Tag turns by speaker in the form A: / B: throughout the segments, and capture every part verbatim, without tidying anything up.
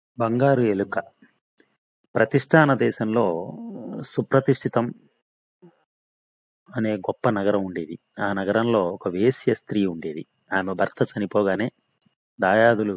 A: బంగారు ఎలుక. ప్రతిష్టాన దేశంలో సుప్రతిష్ఠితం అనే గొప్ప నగరం ఉండేది. ఆ నగరంలో ఒక వేశ్య స్త్రీ ఉండేది. ఆమె భర్త చనిపోగానే దాయాదులు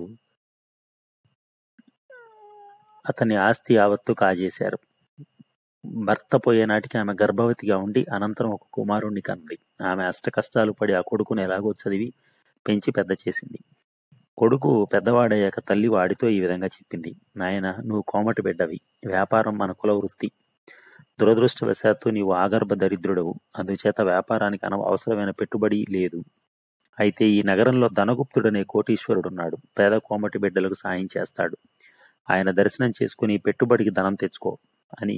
A: అతని ఆస్తి యావత్తు కాజేశారు. భర్త పోయే నాటికి ఆమె గర్భవతిగా ఉండి అనంతరం ఒక కుమారుణ్ణి కన్నది. ఆమె అష్టకష్టాలు పడి ఆ కొడుకును ఎలాగో చదివి పెంచి పెద్ద చేసింది. కొడుకు పెద్దవాడయ్యాక తల్లి వాడితో ఈ విధంగా చెప్పింది. నాయన, నువ్వు కోమటి బిడ్డవి. వ్యాపారం మన కుల వృత్తి. దురదృష్టవశాత్తు నీవు ఆగర్భ దరిద్రుడవు. అందుచేత వ్యాపారానికి అన అవసరమైన పెట్టుబడి లేదు. అయితే ఈ నగరంలో ధనగుప్తుడనే కోటీశ్వరుడున్నాడు. పేద కోమటి బిడ్డలకు సాయం చేస్తాడు. ఆయన దర్శనం చేసుకుని పెట్టుబడికి ధనం తెచ్చుకో అని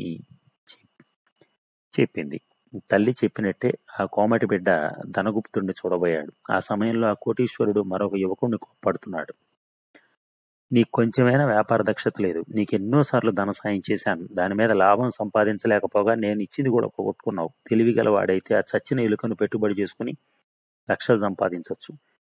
A: చెప్పింది. తల్లి చెప్పినట్టే ఆ కోమటి బిడ్డ ధనగుప్తుడిని చూడబోయాడు. ఆ సమయంలో ఆ కోటీశ్వరుడు మరొక యువకుడిని కోప్పడుతున్నాడు. నీకు కొంచెమైనా వ్యాపార దక్షత లేదు. నీకు ఎన్నోసార్లు ధన సాయం చేశాను. దాని మీద లాభం సంపాదించలేకపోగా నేను ఇచ్చింది కూడా పోగొట్టుకున్నావు. తెలివిగల వాడైతే ఆ చచ్చిన ఎలుకను పెట్టుబడి చేసుకుని లక్షలు సంపాదించవచ్చు.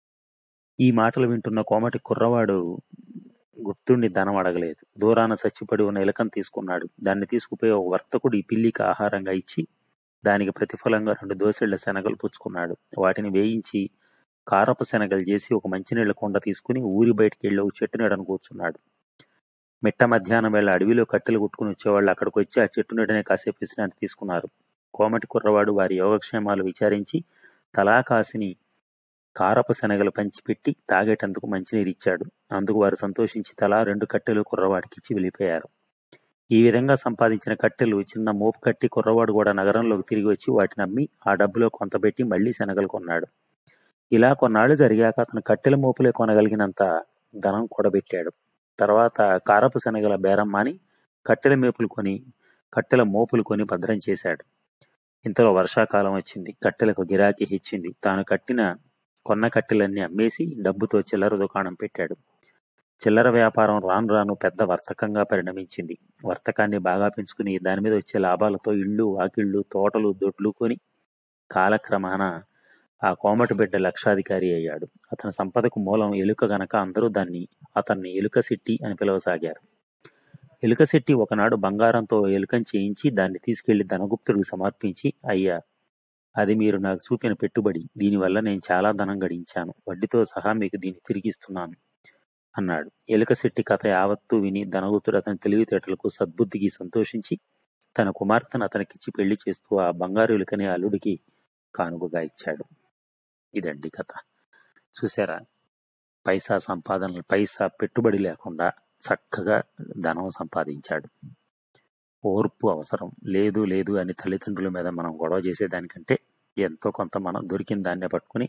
A: ఈ మాటలు వింటున్న కోమటి కుర్రవాడు గుప్తుణ్ణి ధనం అడగలేదు. దూరాన చచ్చిపడి ఉన్న ఎలుకను తీసుకున్నాడు. దాన్ని తీసుకుపోయి ఒక వర్తకుడు ఈ పిల్లికి ఆహారంగా ఇచ్చి దానికి ప్రతిఫలంగా రెండు దోసెళ్ల శనగలు పుచ్చుకున్నాడు. వాటిని వేయించి కారపు శనగలు చేసి ఒక మంచినీళ్ల కుండ తీసుకుని ఊరి బయటికి వెళ్ళి ఒక చెట్టు నీడను కూర్చున్నాడు. మిట్ట మధ్యాహ్నం వేళ అడవిలో కట్టెలు కుట్టుకుని వచ్చేవాళ్ళు అక్కడికి వచ్చి ఆ చెట్టు నీడనే కాసేపు విశ్రాంతి తీసుకున్నారు. కోమటి కుర్రవాడు వారి యోగక్షేమాలు విచారించి తలా కాసిని కారపు శనగలు పంచిపెట్టి తాగేటందుకు మంచినీరు ఇచ్చాడు. అందుకు వారు సంతోషించి తలా రెండు కట్టెలు కుర్రవాడికిచ్చి వెళ్ళిపోయారు. ఈ విధంగా సంపాదించిన కట్టెలు చిన్న మోపు కట్టి కుర్రవాడు కూడా నగరంలోకి తిరిగి వచ్చి వాటిని అమ్మి ఆ డబ్బులో కొంత పెట్టి మళ్లీ శనగలు కొన్నాడు. ఇలా కొన్నాళ్లు జరిగాక అతను కట్టెల మోపులే కొనగలిగినంత ధనం కూడబెట్టాడు. తర్వాత కారపు శనగల బేరం మాని కట్టెల మేపులు కొని కట్టెల మోపులు కొని భద్రం చేశాడు. ఇంతలో వర్షాకాలం వచ్చింది. కట్టెలకు గిరాకీ హెచ్చింది. తాను కట్టిన కొన్న కట్టెలన్నీ అమ్మేసి డబ్బుతో చిల్లర దుకాణం పెట్టాడు. చిల్లర వ్యాపారం రాను రాను పెద్ద వర్తకంగా పరిణమించింది. వర్తకాన్ని బాగా పెంచుకుని దాని మీద వచ్చే లాభాలతో ఇళ్ళు, వాకిళ్ళు, తోటలు, దొడ్లు కొని కాలక్రమాన ఆ కోమటి బిడ్డ లక్షాధికారి అయ్యాడు. అతని సంపదకు మూలం ఎలుక గనక అందరూ దాన్ని అతన్ని ఎలుక శెట్టి అని పిలవసాగారు. ఎలుక శెట్టి ఒకనాడు బంగారంతో ఎలుకను చేయించి దాన్ని తీసుకెళ్లి ధనగుప్తుడికి సమర్పించి, అయ్యా, అది మీరు నాకు చూపిన పెట్టుబడి. దీనివల్ల నేను చాలా ధనం గడించాను. వడ్డీతో సహా మీకు దీన్ని తిరిగిస్తున్నాను అన్నాడు. ఎలుక శెట్టి కథ యావత్తూ విని ధనగుప్తుడు అతని తెలివితేటలకు సద్బుద్ధికి సంతోషించి తన కుమార్తెను అతనికిచ్చి పెళ్లి చేస్తూ ఆ బంగారు ఎలుకని అల్లుడికి కానుకగా ఇచ్చాడు. ఇదండి కథ. చూసారా, పైసా సంపాదన పైసా పెట్టుబడి లేకుండా చక్కగా ధనం సంపాదించాడు. ఓర్పు అవసరం. లేదు లేదు అని తల్లిదండ్రుల మీద మనం గొడవ చేసేదానికంటే ఎంతో కొంత మనం దొరికిన దాన్నే పట్టుకుని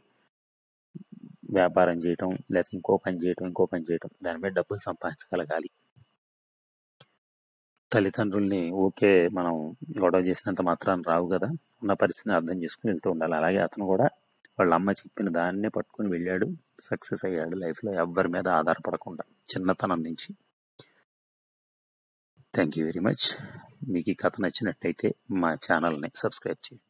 A: వ్యాపారం చేయటం, లేకపోతే ఇంకో పని చేయటం ఇంకో పని చేయటం దాని మీద డబ్బులు సంపాదించగలగాలి. తల్లిదండ్రుల్ని ఓకే మనం గొడవ చేసినంత మాత్రాన్ని రావు కదా, ఉన్న పరిస్థితిని అర్థం చేసుకుని వెళ్తూ ఉండాలి. అలాగే అతను కూడా వాళ్ళ అమ్మ చెప్పిన దాన్నే పట్టుకుని వెళ్ళాడు. సక్సెస్ అయ్యాడు లైఫ్లో, ఎవ్వరి మీద ఆధారపడకుండా చిన్నతనం నుంచి. Thank you very much. మీకు ఈ కథ నచ్చినట్టయితే మా ఛానల్ని సబ్స్క్రైబ్ చేయండి.